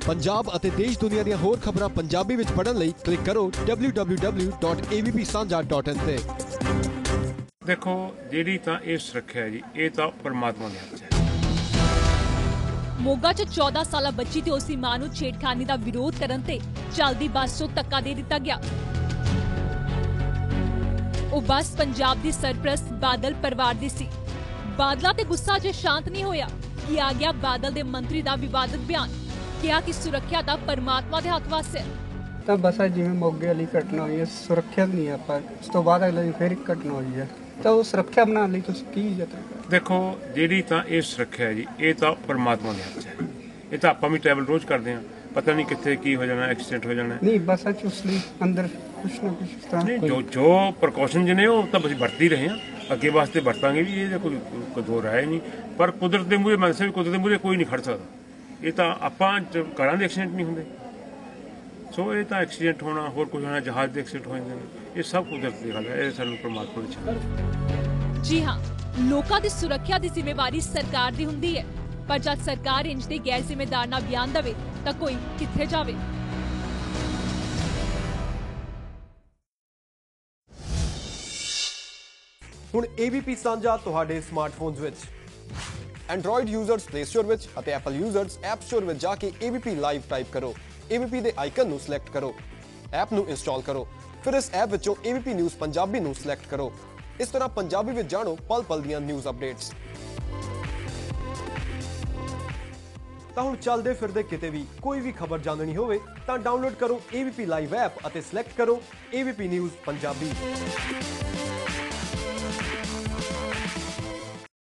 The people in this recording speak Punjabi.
पंजाब ਅਤੇ ਦੇਸ਼ ਦੁਨੀਆ ਦੀਆਂ ਹੋਰ ਖਬਰਾਂ ਪੰਜਾਬੀ ਵਿੱਚ ਪੜ੍ਹਨ ਲਈ ਕਲਿੱਕ ਕਰੋ www.avpsanja.in ਤੇ। देखो ਜਿਹੜੀ ਤਾਂ ਇਹ ਸੁਰੱਖਿਆ ਹੈ ਜੀ, ਇਹ ਤਾਂ ਪਰਮਾਤਮਾ ਦੇ ਹੱਥ 'ਚ ਹੈ। ਮੋਗਾ 'ਚ 14 ਸਾਲਾ ਬੱਚੀ ਤੇ ਉਸਦੀ ਮਾਂ ਨੂੰ ਛੇੜਖਾਨੀ ਦਾ ਵਿਰੋਧ ਕਰਨ ਤੇ ਚੱਲਦੀ ਬੱਸ ਤੋਂ ਧੱਕਾ ਦੇ ਦਿੱਤਾ ਗਿਆ। ਉਹ ਬੱਸ ਪੰਜਾਬ ਦੀ ਸਰਪ੍ਰਸਤ ਬਾਦਲ ਪਰਿਵਾਰ ਦੀ ਸੀ। ਬਾਦਲਾਂ ਤੇ ਗੁੱਸਾ ਜੇ ਸ਼ਾਂਤ ਨਹੀਂ ਹੋਇਆ ਕਿ ਆ ਗਿਆ ਬਾਦਲ ਦੇ ਮੰਤਰੀ ਦਾ ਵਿਵਾਦਤ ਬਿਆਨ। ਕਿਹਾ ਕਿ ਸੁਰੱਖਿਆ ਦਾ ਪਰਮਾਤਮਾ ਦੇ ਹੱਥ ਵਾਸਤੇ ਤਾਂ ਬਸ ਜਿਵੇਂ ਮੋਗੇ ਵਾਲੀ ਘਟਨਾ ਹੋਈ ਹੈ, ਸੁਰੱਖਿਅਤ ਨਹੀਂ ਆਪਾਂ ਉਸ ਤੋਂ ਬਾਅਦ ਅਗਲੇ ਦਿਨ ਫਿਰ ਇੱਕ ਘਟਨਾ ਹੋਈ ਹੈ, ਤਾਂ ਉਹ ਸੁਰੱਖਿਆ ਬਣਾਉਣ ਲਈ ਤੁਸੀਂ ਕੀ ਯਤਨ? ਦੇਖੋ ਜਿਹੜੀ ਤਾਂ ਇਹ ਸੁਰੱਖਿਆ ਹੈ ਜੀ, ਇਹ ਤਾਂ ਪਰਮਾਤਮਾ ਦੇ ਹੱਥ 'ਚ ਹੈ। ਇਹ ਤਾਂ ਆਪਾਂ ਵੀ ਟਰੈਵਲ ਰੋਜ਼ ਕਰਦੇ ਹਾਂ, ਪਤਾ ਨਹੀਂ ਕਿੱਥੇ ਕੀ ਹੋ ਜਾਣਾ, ਐਕਸੀਡੈਂਟ ਹੋ ਜਾਣਾ। ਨਹੀਂ ਬੱਸਾਂ 'ਚ ਉਸ ਲਈ ਅੰਦਰ ਕੁਛ ਨਾ ਕੁਛ ਤਾਂ ਜੋ ਪ੍ਰੀਕਾਸ਼ਨ ਜਿਹਨੇ ਉਹ ਤਾਂ ਅਸੀਂ ਵਰਤ ਹੀ ਰਹੇ ਹਾਂ, ਅੱਗੇ ਵਾਸਤੇ ਵਰਤਾਂਗੇ ਵੀ, ਇਹ ਕੋਈ ਦੋ ਰਾਏ ਨਹੀਂ। ਪਰ ਕੁਦਰਤ ਦੇ ਮੂਹਰੇ ਮਨਸੇ ਵੀ ਕੁਦਰਤ ਦੇ ਮੂਹਰੇ ਕੋਈ ਨਹੀਂ ਖੜ ਸਕਦਾ। ਇਹ ਤਾਂ ਆਪਾਂ ਘਰਾਂ ਦੇ ਐਕਸੀਡੈਂਟ ਨਹੀਂ ਹੁੰਦੇ, ਸੋ ਇਹ ਤਾਂ ਐਕਸੀਡੈਂਟ ਹੋਣਾ, ਹੋਰ ਕੁਝ ਹੋਣਾ, ਜਹਾਜ਼ ਦੇ ਐਕਸੀਡੈਂਟ ਹੋ ਜਾਂਦੇ ਨੇ, ਇਹ ਸਭ ਕੁਦਰਤ ਦੀ ਗੱਲ ਹੈ। ਇਹ ਸਾਨੂੰ ਪਰਮਾਤਮਾ ਦੀ ਚਾਹ। ਜੀ ਹਾਂ, ਲੋਕਾਂ ਦੀ ਸੁਰੱਖਿਆ ਦੀ ਜ਼ਿੰਮੇਵਾਰੀ ਸਰਕਾਰ ਦੀ ਹੁੰਦੀ ਹੈ, ਪਰ ਜਦ ਸਰਕਾਰ ਇੰਜ ਦੇ ਗੈਰ ਜ਼ਿੰਮੇਦਾਰ ਨਾਲ ਬਿਆਨ ਦੇਵੇ ਤਾਂ ਕੋਈ ਕਿੱਥੇ ਜਾਵੇ। ਹੁਣ ABP ਸਾਂਝਾ ਤੁਹਾਡੇ ਸਮਾਰਟਫੋਨਸ ਵਿੱਚ। ਐਂਡਰੋਇਡ ਯੂਜ਼ਰਸ ਪਲੇ ਸਟੋਰ ਵਿੱਚ ਅਤੇ ਐਪਲ ਯੂਜ਼ਰਸ ਐਪ ਸਟੋਰ ਵਿੱਚ ਜਾ ਕੇ ABP ਲਾਈਵ ਟਾਈਪ ਕਰੋ। ABP ਦੇ ਆਈਕਨ ਨੂੰ ਸਿਲੈਕਟ ਕਰੋ, ਐਪ ਨੂੰ ਇੰਸਟਾਲ ਕਰੋ, ਫਿਰ ਇਸ ਐਪ ਵਿੱਚੋਂ ABP ਨਿਊਜ਼ ਪੰਜਾਬੀ ਨੂੰ ਸਿਲੈਕਟ ਕਰੋ। ਇਸ ਤਰ੍ਹਾਂ ਪੰਜਾਬੀ ਵਿੱਚ ਜਾਣੋ ਪਲ ਪਲ ਦੀਆਂ ਨਿਊਜ਼ ਅਪਡੇਟਸ। ਤਾਂ ਹੁਣ ਚੱਲਦੇ ਫਿਰਦੇ ਕਿਤੇ ਵੀ ਕੋਈ ਵੀ ਖਬਰ ਜਾਣਨੀ ਹੋਵੇ ਤਾਂ ਡਾਊਨਲੋਡ ਕਰੋ ABP ਲਾਈਵ ਐਪ ਅਤੇ ਸਿਲੈਕਟ ਕਰੋ ABP ਨਿਊਜ਼ ਪੰਜਾਬੀ।